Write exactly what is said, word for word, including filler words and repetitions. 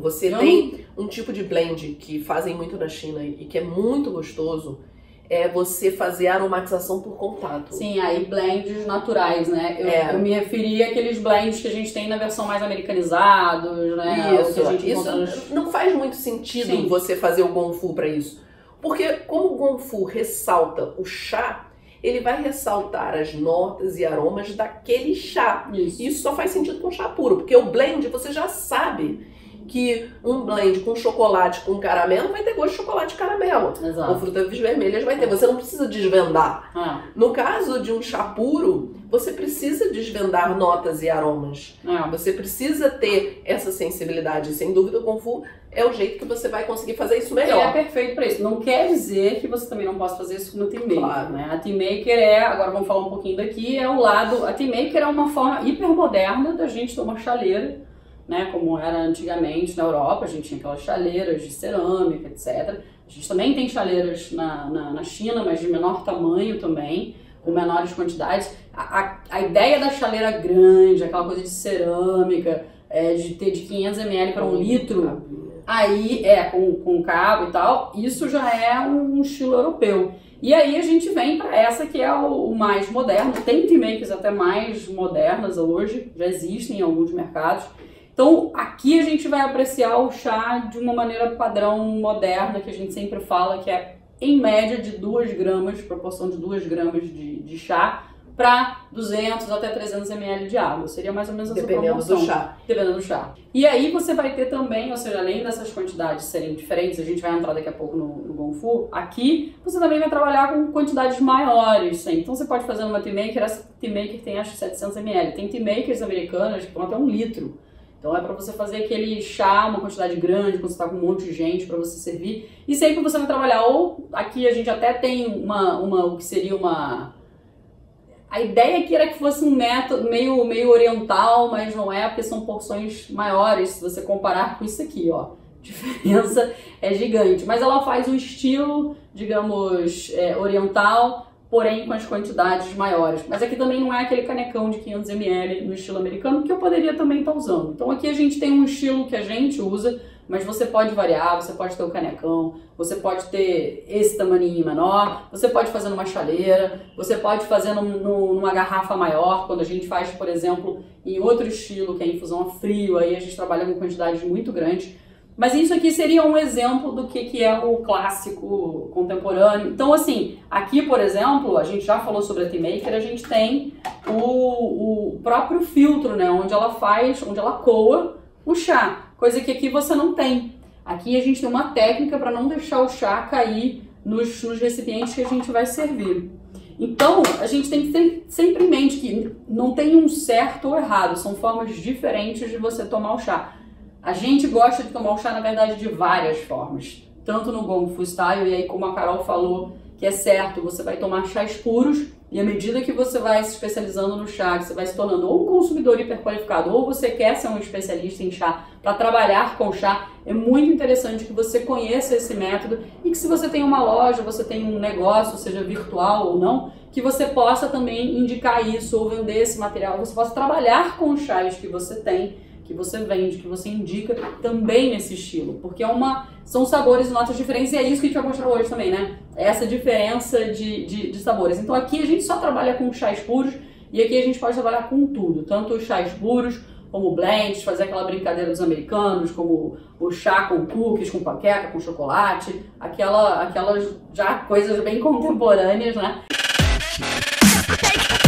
Você Eu tem um tipo de blend que fazem muito na China e que é muito gostoso, é você fazer aromatização por contato. Sim, aí blends naturais, né? Eu, É. eu me referi àqueles blends que a gente tem na versão mais americanizados, né? Isso, que a gente isso encontra nos... não faz muito sentido Sim. você fazer o Gongfu para isso. Porque como o Gongfu ressalta o chá, ele vai ressaltar as notas e aromas daquele chá. Isso. Isso só faz sentido com chá puro, porque o blend você já sabe que um blend com chocolate com caramelo vai ter gosto de chocolate e caramelo. Exato. Com frutas vermelhas vai ter. Você não precisa desvendar. Ah. No caso de um chá puro, você precisa desvendar notas e aromas. É. Você precisa ter essa sensibilidade. Sem dúvida, o Gongfu é o jeito que você vai conseguir fazer isso melhor. Ele é perfeito para isso. Não quer dizer que você também não possa fazer isso com uma Tea Maker, Claro. né? A Tea Maker é, agora vamos falar um pouquinho daqui, é o lado... A Tea Maker é uma forma hipermoderna da gente ter uma chaleira, né? Como era antigamente na Europa, a gente tinha aquelas chaleiras de cerâmica, etcétera. A gente também tem chaleiras na, na, na China, mas de menor tamanho também, com menores quantidades. A, a, a ideia da chaleira grande, aquela coisa de cerâmica, é, de ter de quinhentos mililitros para um litro... Aí, é, com, com cabo e tal, isso já é um estilo europeu. E aí a gente vem para essa que é o, o mais moderno. Tem tea makers até mais modernas hoje, já existem em alguns mercados. Então, aqui a gente vai apreciar o chá de uma maneira padrão moderna, que a gente sempre fala, que é em média de duas gramas, proporção de duas gramas de, de chá, para duzentos até trezentos mililitros de água. Seria mais ou menos essa Dependendo proporção. do chá. Dependendo do chá. E aí você vai ter também, ou seja, além dessas quantidades serem diferentes, a gente vai entrar daqui a pouco no, no Gongfu, aqui você também vai trabalhar com quantidades maiores. Sim. Então você pode fazer numa Tea Maker, essa Tea Maker tem acho setecentos mililitros. Tem Tea Makers americanas que vão até um litro. Então é para você fazer aquele chá, uma quantidade grande, quando você está com um monte de gente para você servir. E sempre você vai trabalhar, ou aqui a gente até tem uma, uma o que seria uma... A ideia aqui era que fosse um método meio, meio oriental, mas não é, porque são porções maiores, se você comparar com isso aqui, ó. A diferença é gigante. Mas ela faz um estilo, digamos, é, oriental, porém com as quantidades maiores. Mas aqui também não é aquele canecão de quinhentos mililitros no estilo americano, que eu poderia também estar usando. Então aqui a gente tem um estilo que a gente usa, mas você pode variar, você pode ter o canecão, você pode ter esse tamaninho menor, você pode fazer numa chaleira, você pode fazer num, num, numa garrafa maior, quando a gente faz, por exemplo, em outro estilo, que é a infusão a frio, aí a gente trabalha com quantidades muito grandes. Mas isso aqui seria um exemplo do que, que é o clássico contemporâneo. Então, assim, aqui, por exemplo, a gente já falou sobre a Tea Maker, a gente tem o, o próprio filtro, né, onde ela faz, onde ela coa o chá, coisa que aqui você não tem. Aqui a gente tem uma técnica para não deixar o chá cair nos, nos recipientes que a gente vai servir. Então, a gente tem que ter sempre em mente que não tem um certo ou errado, são formas diferentes de você tomar o chá. A gente gosta de tomar o chá, na verdade, de várias formas. Tanto no Gongfu Style, e aí como a Carol falou, que é certo, você vai tomar chás puros, e à medida que você vai se especializando no chá, que você vai se tornando ou um consumidor hiperqualificado, ou você quer ser um especialista em chá, para trabalhar com chá, é muito interessante que você conheça esse método e que se você tem uma loja, você tem um negócio, seja virtual ou não, que você possa também indicar isso ou vender esse material, você possa trabalhar com os chás que você tem, que você vende, que você indica também nesse estilo, porque é uma, são sabores e notas diferentes e é isso que a gente vai mostrar hoje também, né? Essa diferença de, de, de sabores. Então aqui a gente só trabalha com chás puros e aqui a gente pode trabalhar com tudo, tanto os chás puros, como blends, fazer aquela brincadeira dos americanos, como o chá com cookies, com panqueca, com chocolate, aquela, aquelas já coisas bem contemporâneas, né?